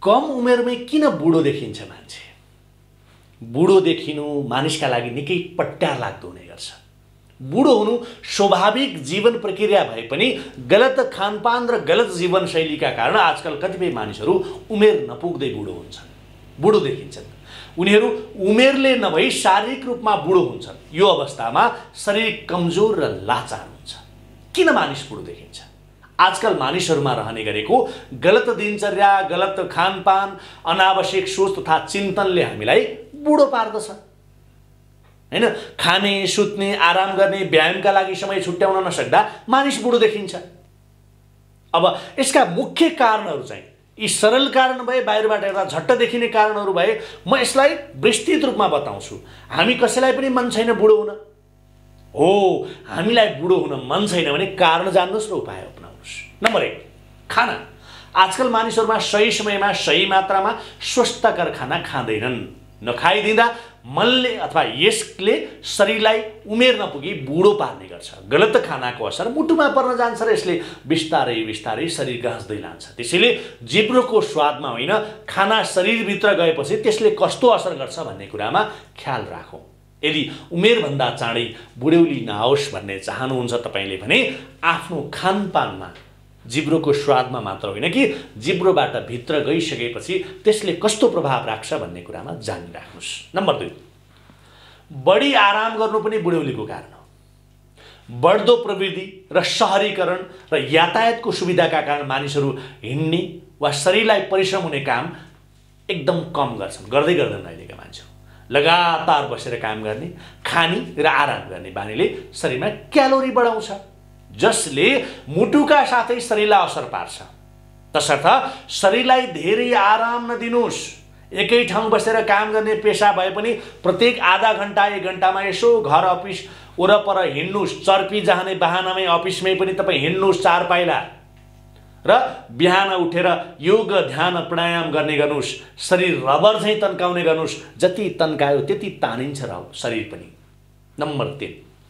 कम उमेरमै किन बुढो देखिन्छ मान्छे? बुढो देखिनु मानिसका लागि निकै पट्यार लाग्दो हुने गर्छ। बुढो हुनु स्वाभाविक जीवन प्रक्रिया भए पनि गलत खानपान र गलत जीवनशैलीका कारण आजकल कतिपय मानिसहरू उमेर नपुग्दै बुढो हुन्छन्, बुढो देखिन्छन्। उनीहरू उमेरले नभई शारीरिक रूपमा बुढो हुन्छन्। यो अवस्थामा शरीर कमजोर र लाचार हुन्छ। किन मानिस बुढो देखिन्छ? आजकल मानिसहरूमा रहने गरेको गलत दिनचर्या, गलत खानपान, अनावश्यक सोच तथा चिन्तनले हामीलाई बुढो पार्दछ। हैन, खाने, सुत्ने, आराम गर्ने, व्यायामका लागि समय छुट्याउन नसक्दा मानिस बुढो देखिन्छ। अब यसका मुख्य कारणहरू चाहिँ यी सरल कारण भए, बाहिरबाट हेर्दा झट्ट देखिने कारणहरू भए, म यसलाई विस्तृत रूपमा बताउँछु। हामी कसैलाई पनि मन छैन बुढो हुन हो, हामीलाई बुढो हुन मन छैन भने कारण जान्नुहोस् र उपाय अपनाउनुहोस्। नम्बर 1, खाना। आजकल मानिसहरूमा सही समयमा, सही मात्रामा स्वस्थकर खाना खाँदैनन्। नखाइदिँदा मनले अथवा यसले शरीरलाई उमेर नपुगी बुढो पार्ने गर्छ। गलत खानाको असर मुटुमा पर्न जान्छ र यसले बिस्तारै बिस्तारै शरीर गाँच्दै लान्छ। त्यसैले जिब्रोको स्वादमा होइन, खाना शरीरभित्र गएपछि त्यसले कस्तो असर गर्छ भन्ने कुरामा ख्याल राखौँ। यदि उमेरभन्दा चाँडै बुढ्यौली नआओस् भन्ने चाहनुहुन्छ तपाईँले भने आफ्नो खानपानमा जिब्रोको स्वादमा मात्र होइन कि जिब्रोबाट भित्र गइसकेपछि त्यसले कस्तो प्रभाव राख्छ भन्ने कुरामा जानिराख्नुहोस्। नम्बर 2, बढी आराम गर्नु पनि बुढ्यौलीको कारण हो। बढ्दो प्रवृत्ति र शहरीकरण र यातायातको सुविधाका कारण मानिसहरू हिँड्ने वा शरीरलाई परिश्रम हुने काम एकदम कम गर्छन्, गर्दै गर्दैनन्। अहिलेका मान्छेहरू लगातार बसेर काम गर्ने, खाने र आराम गर्ने बानीले शरीरमा क्यालोरी बढाउँछ, जसले मुटुका साथै शरीरलाई असर पार्छ। तसर्थ शरीरलाई धेरै आराम नदिनुहोस्। एकै ठाउँ बसेर काम गर्ने पेशा भए पनि प्रत्येक आधा घन्टा 1 घन्टामा यसो घर अफिस वरपर हिँड्नुहोस्। चर्पी जाने बहानामै अफिसमै पनि तपाईँ हिँड्नुहोस् 4 पाइला र बिहान उठेर योग, ध्यान, प्राणायाम गर्ने गर्नुहोस्। शरीर रबर झैँ तन्काउने गर्नुहोस्। जति तन्कायो त्यति तानिन्छ र शरीर पनि। नम्बर 3,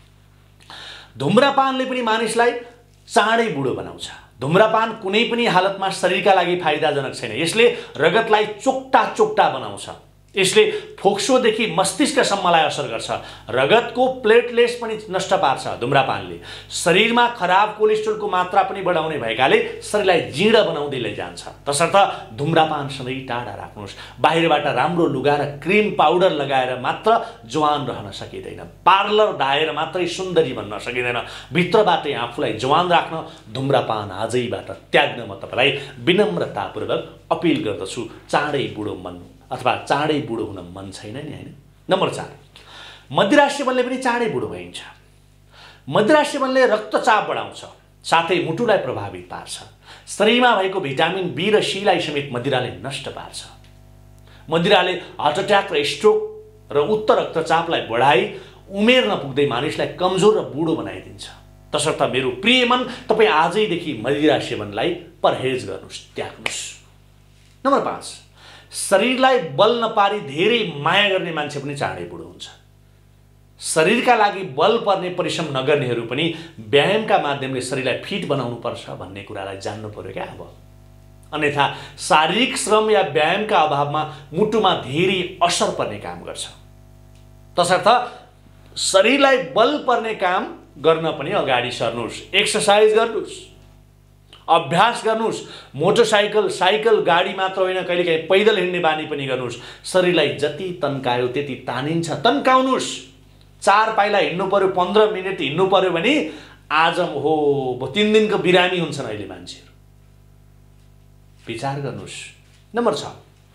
धुम्रपानले पनि मानिसलाई चाँडै बुढो बनाउँछ। धुम्रपान कुनै पनि हालतमा शरीरका लागि फाइदाजनक छैन। यसले रगतलाई चोक्टा बनाउँछ। यसले फोक्सोदेखि मस्तिष्कसम्मलाई असर गर्छ। रगतको प्लेटलेट्स पनि नष्ट पार्छ। धुम्रपानले शरीरमा खराब कोलेस्ट्रोलको मात्रा पनि बढाउने भएकाले शरीरलाई जीर्ण बनाउँदै लैजान्छ। तसर्थ धुम्रपान सधैँ टाढा राख्नुहोस्। बाहिरबाट राम्रो लुगा र क्रिम पाउडर लगाएर मात्र जवान रहन सकिँदैन। पार्लर धाएर मात्रै सुन्दरी बन्न सकिँदैन। भित्रबाटै आफूलाई जवान राख्न धुम्रपान आजैबाट त्याग्न म तपाईँलाई विनम्रतापूर्वक अपिल गर्दछु। चाँडै बुढो मन अथवा चाँडै बुढो हुन मन छैन नि, हैन? नम्बर 4, मदिरा सेवनले पनि चाँडै बुढो भइन्छ। मदिरा सेवनले रक्तचाप बढाउँछ, साथै मुटुलाई प्रभावित पार्छ। शरीरमा भएको भिटामिन बी र सी लाई समेत मदिराले नष्ट पार्छ। मदिराले हार्ट अट्याक र स्ट्रोक र उच्च रक्तचापलाई बढाई उमेर नपुग्दै मानिसलाई कमजोर र बुढो बनाइदिन्छ। तसर्थ मेरो प्रिय मन, तपाईँ आजैदेखि मदिरा सेवनलाई परहेज गर्नुहोस्, त्याग्नुहोस्। नम्बर 5, शरीरलाई बल नपारी धेरै माया गर्ने मान्छे पनि चाँडै बुढो हुन्छ। शरीरका लागि बल पर्ने परिश्रम नगर्नेहरू पनि व्यायामका माध्यमले शरीरलाई फिट बनाउनु पर्छ भन्ने कुरालाई जान्नु पर्यो क्या। अब अन्यथा शारीरिक श्रम या व्यायामका अभावमा मुटुमा धेरै असर पर्ने काम गर्छ। तसर्थ शरीरलाई बल पर्ने काम गर्न पनि अगाडि सर्नुहोस्। एक्सर्साइज गर्नुहोस्, अभ्यास गर्नुहोस्। मोटरसाइकल, साइकल, गाडी मात्र होइन, कहिलेकाहीँ पैदल हिँड्ने बानी पनि गर्नुहोस्। शरीरलाई जति तन्कायो त्यति तानिन्छ, तन्काउनुहोस्। 4 पाइला हिँड्नु पर्यो, 15 मिनट हिँड्नु पर्यो भने आज हो 3 दिनको बिरामी हुन्छन् अहिले मान्छेहरू। विचार गर्नुहोस्। नम्बर 6,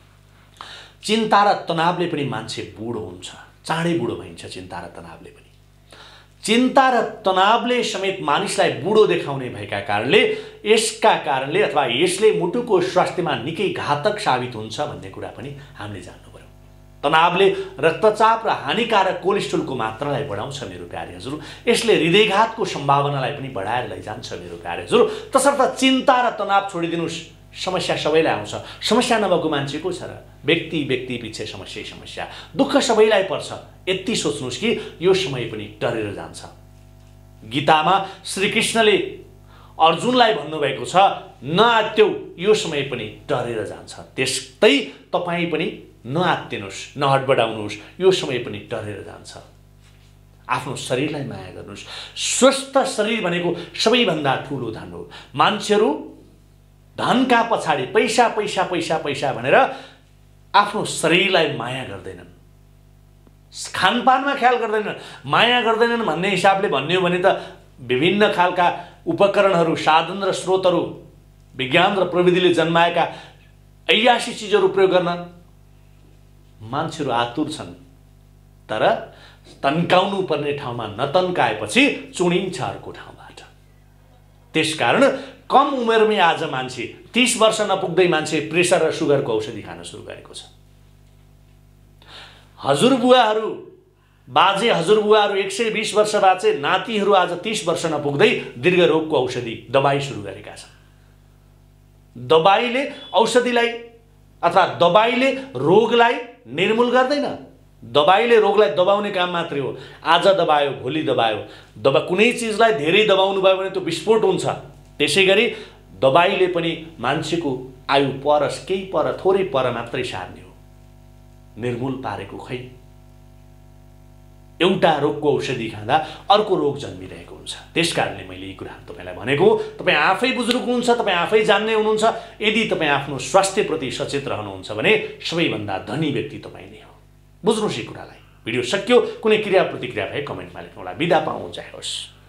चिन्ता र तनावले पनि मान्छे बुढो हुन्छ, चाँडै बुढो भइन्छ। चिन्ता र तनावले पनि, चिन्ता र तनावले समेत मानिसलाई बुढो देखाउने भएका कारणले, यसका कारणले अथवा यसले मुटुको स्वास्थ्यमा निकै घातक साबित हुन्छ भन्ने कुरा पनि हामीले जान्नु पर्यो। तनावले रक्तचाप र हानिकारक कोलेस्ट्रोलको मात्रालाई बढाउँछ मेरो प्यारे हजुर। यसले हृदयघातको सम्भावनालाई पनि बढाएर लैजान्छ मेरो प्यारे हजुर। तसर्थ चिन्ता र तनाव छोडिदिनुहोस्। समस्या सबैलाई आउँछ, समस्या नभएको मान्छे को छ र? व्यक्ति पछि समस्या, दुःख सबैलाई पर्छ। यति सोच्नुहोस् कि यो समय पनि टरेर जान्छ। गीतामा श्री कृष्णले अर्जुनलाई भन्नुभएको छ नआत्त्यौ, यो समय पनि टरेर जान्छ। त्यस्तै तपाईँ पनि नआत्तिनुहोस्, नहडबडाउनुहोस्, यो समय पनि टरेर जान्छ। आफ्नो शरीरलाई माया गर्नुहोस्। स्वस्थ शरीर भनेको सबैभन्दा ठुलो धन हो। मान्छेहरू धनका पछाडि पैसा पैसा पैसा पैसा भनेर आफ्नो शरीरलाई माया गर्दैनन्, खानपानमा ख्याल गर्दैनन्, माया गर्दैनन् भन्ने हिसाबले भन्ने हो भने त विभिन्न खालका उपकरणहरू, साधन र स्रोतहरू, विज्ञान र प्रविधिले जन्माएका ऐयासी चिजहरू प्रयोग गर्न मान्छेहरू आतुर छन्। तर तन्काउनु पर्ने ठाउँमा नतन्काएपछि चुनिन्छ अर्को ठाउँबाट। त्यसकारण कम उमेरमै आज मान्छे 30 वर्ष नपुग्दै मान्छे प्रेसर र सुगरको औषधि खान सुरु गरेको छ। हजुरबुवाहरू, बाजे हजुरबुवाहरू 120 वर्ष बाँचे, नातिहरू आज 30 वर्ष नपुग्दै दीर्घ रोगको औषधि दबाई सुरु गरेका छन्। दबाईले औषधिलाई अथवा दबाईले रोगलाई निर्मूल गर्दैन, दबाईले रोगलाई दबाउने काम मात्रै हो। आज दबायो, भोलि दबायो। कुनै चिजलाई धेरै दबाउनु भयो भने त्यो विस्फोट हुन्छ। त्यसै गरी दबाईले पनि मान्छेको आयु परस, केही पर, थोरै पर मात्रै सार्ने हो, निर्मूल पारेको खै। एउटा रोगको औषधि खाँदा अर्को रोग जन्मिरहेको हुन्छ। त्यसकारणले मैले यी कुराहरू तपाईँलाई भनेको। तपाईँ आफै बुजुर्ग हुनुहुन्छ, तपाईँ आफै जान्ने हुनुहुन्छ। यदि तपाईँ आफ्नो स्वास्थ्यप्रति सचेत रहनुहुन्छ भने सबैभन्दा धनी व्यक्ति तपाईँ नै हो। बुझ्नुहोस् यी कुरालाई। भिडियो सकियो। कुनै क्रिया प्रतिक्रिया भए कमेन्टमा लेख्नुहोला। बिदा पाऊँ, जय होस्।